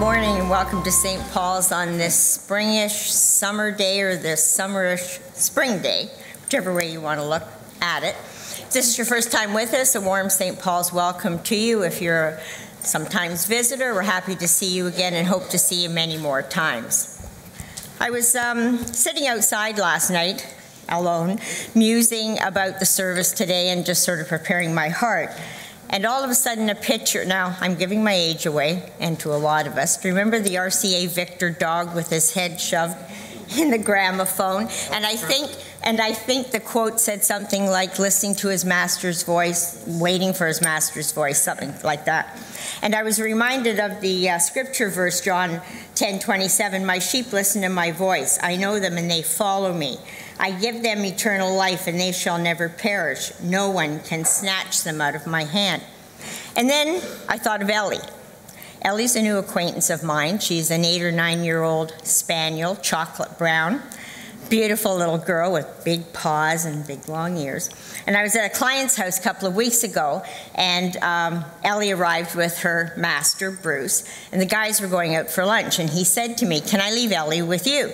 morning and welcome to St. Paul's on this springish summer day or this summerish spring day, whichever way you want to look at it. If this is your first time with us, a warm St. Paul's welcome to you. If you're a sometimes visitor, we're happy to see you again and hope to see you many more times. I was sitting outside last night alone, musing about the service today and just sort of preparing my heart. And all of a sudden a picture, now I'm giving my age away, and to a lot of us, remember the RCA Victor dog with his head shoved in the gramophone? And I think the quote said something like listening to his master's voice, waiting for his master's voice, something like that. And I was reminded of the scripture verse, John 10:27, "My sheep listen to my voice. I know them and they follow me. I give them eternal life and they shall never perish. No one can snatch them out of my hand." And then I thought of Ellie. Ellie's a new acquaintance of mine. She's an 8 or 9-year-old spaniel, chocolate brown. Beautiful little girl with big paws and big long ears. And I was at a client's house a couple of weeks ago, and Ellie arrived with her master, Bruce, and the guys were going out for lunch, and he said to me, "Can I leave Ellie with you?"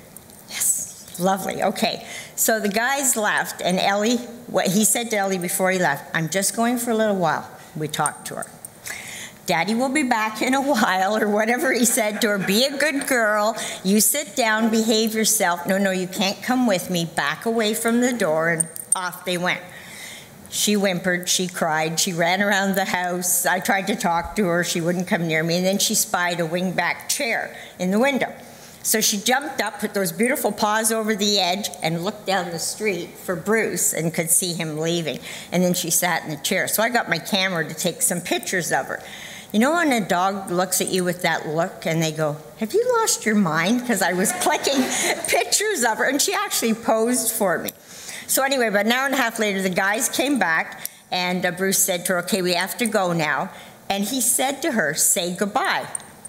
Yes, lovely, okay. So the guys left, and Ellie, what he said to Ellie before he left, "I'm just going for a little while." We talked to her. "Daddy will be back in a while," or whatever he said to her. "Be a good girl. You sit down, behave yourself. No, you can't come with me. Back away from the door," and off they went. She whimpered, she cried, she ran around the house. I tried to talk to her, she wouldn't come near me, and then she spied a wing-back chair in the window. So she jumped up, put those beautiful paws over the edge, and looked down the street for Bruce and could see him leaving. And then she sat in the chair. So I got my camera to take some pictures of her. You know when a dog looks at you with that look and they go, "Have you lost your mind?" Because I was clicking pictures of her, and she actually posed for me. So anyway, about an hour and a half later, the guys came back, and Bruce said to her, "Okay, we have to go now." And he said to her, "Say goodbye."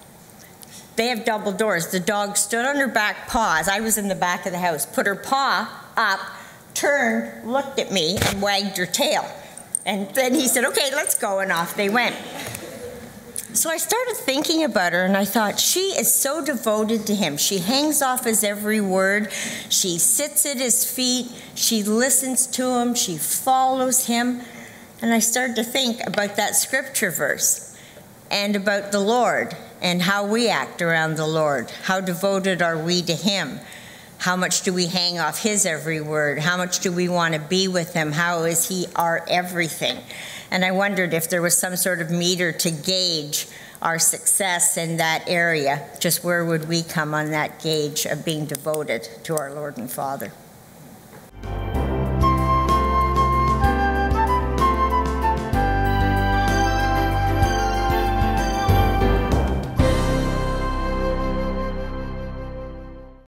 They have double doors. The dog stood on her back paws. I was in the back of the house. Put her paw up, turned, looked at me, and wagged her tail. And then he said, "Okay, let's go," and off they went. So I started thinking about her, and I thought, she is so devoted to him. She hangs off his every word. She sits at his feet. She listens to him. She follows him. And I started to think about that scripture verse and about the Lord and how we act around the Lord. How devoted are we to him? How much do we hang off his every word? How much do we want to be with him? How is he our everything? And I wondered if there was some sort of meter to gauge our success in that area. Just where would we come on that gauge of being devoted to our Lord and Father?